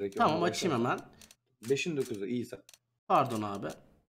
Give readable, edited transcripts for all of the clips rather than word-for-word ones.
Peki, Tamam açayım hemen. 5'in 9'u iyiyse. Pardon abi.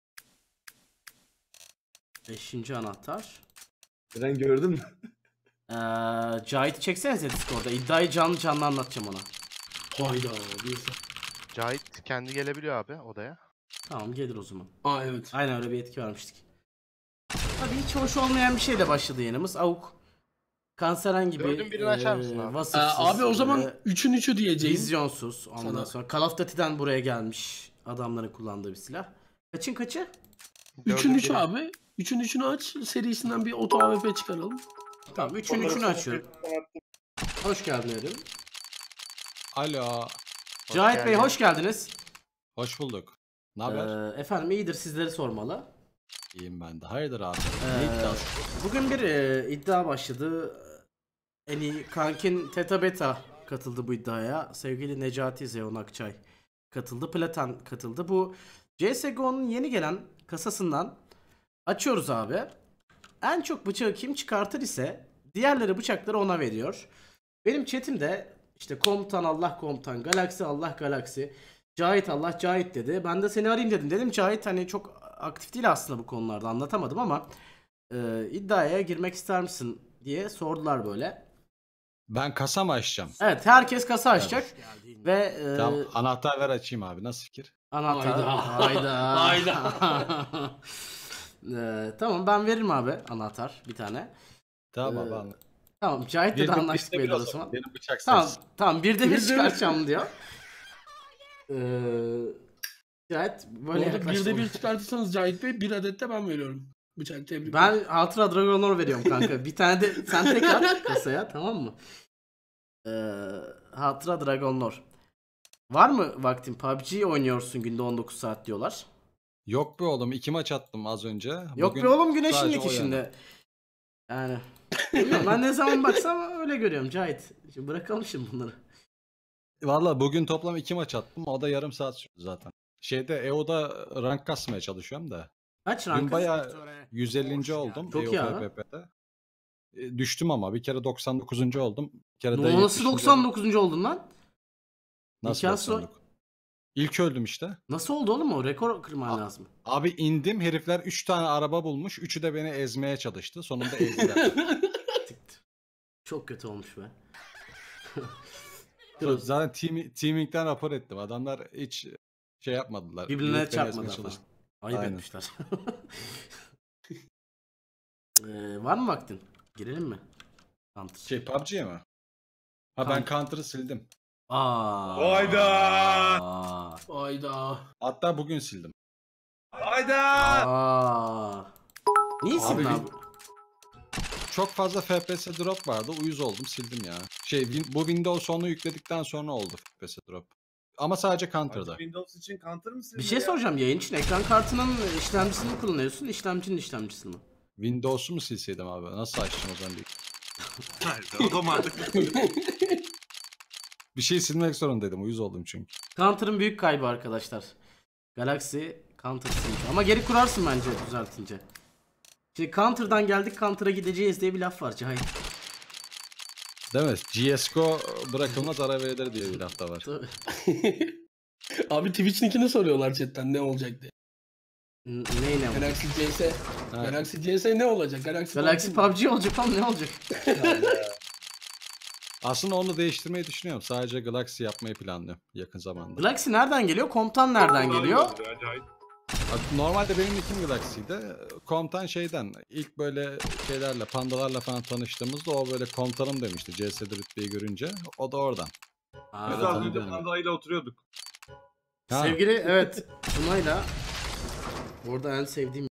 5. anahtar. Sen gördün mü? Cahit'i çeksenize Discord'da. İddiayı canlı canlı anlatacağım ona. Hayda. Cahit kendi gelebiliyor abi odaya. Tamam gelir o zaman. Aa evet. Aynen öyle bir etki vermiştik. Tabii hiç hoş olmayan bir şeyle başladı yayınımız. Avuk. Kanseren gibi. Gördüğün birini açar mısın abi? Vasıfsız. Abi o zaman 3'ün 3'ü diyeceğim. Vizyonsuz. Ondan Sana. sonra Call of Duty'den buraya gelmiş. Adamların kullandığı bir silah. Kaçın kaçı? 3'ün 3'ü biri- abi. 3'ün 3'ünü aç. Serisinden bir oto AWP çıkaralım. Tamam 3'ün 3'ünü açıyorum. Hoş geldin Erim. Alo. Cahit Bey geldin. hoş geldiniz. Hoş bulduk. Ne haber? Efendim iyidir, sizleri sormalı. İyiyim ben de. Hayırdır abi? Ee, Ne iddiası? Bugün bir iddia başladı. En iyi kankin Teta Beta katıldı bu iddiaya. Sevgili Necati Zeon Akçay katıldı. Platan katıldı. Bu CSGO'nun yeni gelen kasasından açıyoruz abi. En çok bıçağı kim çıkartır ise diğerleri bıçakları ona veriyor. Benim chatimde işte komutan Allah komutan, Galaxy Allah Galaxy, Cahit Allah Cahit dedi. Ben de seni arayayım dedim. Dedim Cahit hani çok aktif değil aslında bu konularda, anlatamadım ama iddiaya girmek ister misin diye sordular böyle. Ben kasa mı açacağım? Evet, herkes kasa açacak ve Tamam, anahtar ver açayım abi. Nasıl fikir? anahtar. Hayda. Hayda. Tamam ben veririm abi anahtar bir tane. Tamam abi anlat. Tamam Cahit'le de anlaştık belli o zaman. Benim bıçak Tamam sensin. tamam bir de bir Bir de- çıkartacağım diyor. Cahit Bu böyle arada yaklaştı. 1'de 1 çıkartırsanız Cahit Bey 1 adet de ben veriyorum. Bıçak tebrik Ben Hatıra Dragonor veriyorum kanka. Bir tane de sen tek at kasaya, tamam mı? Hatıra Dragonor. Var mı vaktin? PUBG oynuyorsun günde 19 saat diyorlar. Yok be oğlum, 2 maç attım az önce. Yok Bugün be oğlum, güneşin sadece yok o işinde. Yani. Bilmiyorum, ben ne zaman baksam öyle görüyorum Cahit. Şimdi bırakalım şimdi bunları. Valla bugün toplam 2 maç attım. O da yarım saat sürdü zaten. Şeyde EO'da rank kasmaya çalışıyorum da. Kaç Dün rankın? bayağı 150. oldum Çok iyi abi. EOFPP'de. Düştüm ama bir kere 99. oldum. Bir kere de Nasıl 70. 99. oldun lan? Nasıl İmkansız o. 99? İlk öldüm işte. Nasıl oldu oğlum o? Rekor kırman lazım. Abi indim, herifler 3 tane araba bulmuş. 3'ü de beni ezmeye çalıştı. Sonunda ezdiler. Çok kötü olmuş be. Zaten teaming'den rapor ettim. Adamlar hiç şey yapmadılar. Birbirine Millet beni çarpmadı ezmeye falan. çalıştı. Ayıp Aynen. etmişler. Var mı vaktin? Girelim mi? Counter. Şey PUBG'ye mi? Ha ben Counter. Counter'ı sildim. Hayda! Hayda. Hatta bugün sildim. Niye sildin Abi, abi? Çok fazla FPS drop vardı. Uyuz oldum, sildim ya. Bu Windows 10'u yükledikten sonra oldu FPS drop. Ama sadece Counter'da. Windows için Counter mısın? Bir şey soracağım, yayın için ekran kartının işlemcisini mi kullanıyorsun, işlemcinin işlemcisini mi? Windows'u mu silseydim abi? Nasıl açtım o zaman değil. Otomatik. Bir şey silmek zorundaydım. Uyuz oldum çünkü. Counter'ın büyük kaybı arkadaşlar. Galaxy Counter silmiş. Ama geri kurarsın bence düzeltince. Şimdi Counter'dan geldik Counter'a gideceğiz diye bir laf var Cahit. Değil mi? CSGO bırakılmaz ara verilir diye bir laf da var. Tabii. Abi Twitch linkini soruyorlar chatten ne olacak diye. Ney ne olacak? Galaxy CS. Ha. Galaxy CS ne olacak? Galaxy PUBG olacak oğlum, ne olacak? Aslında onu değiştirmeyi düşünüyorum. Sadece Galaxy yapmayı planlıyorum yakın zamanda. Galaxy nereden geliyor? Komutan nereden geliyor? Normalde benim nickim Galaxy'ydi. Komutan şeyden ilk böyle şeylerle, pandalarla falan tanıştığımızda o böyle komutanım demişti CS'de rütbeyi görünce. O da oradan. Aa, Evet, Biz az tamam. önce Panda'yla oturuyorduk. Ha. Sevgili evet Tuna'yla burada en sevdiğim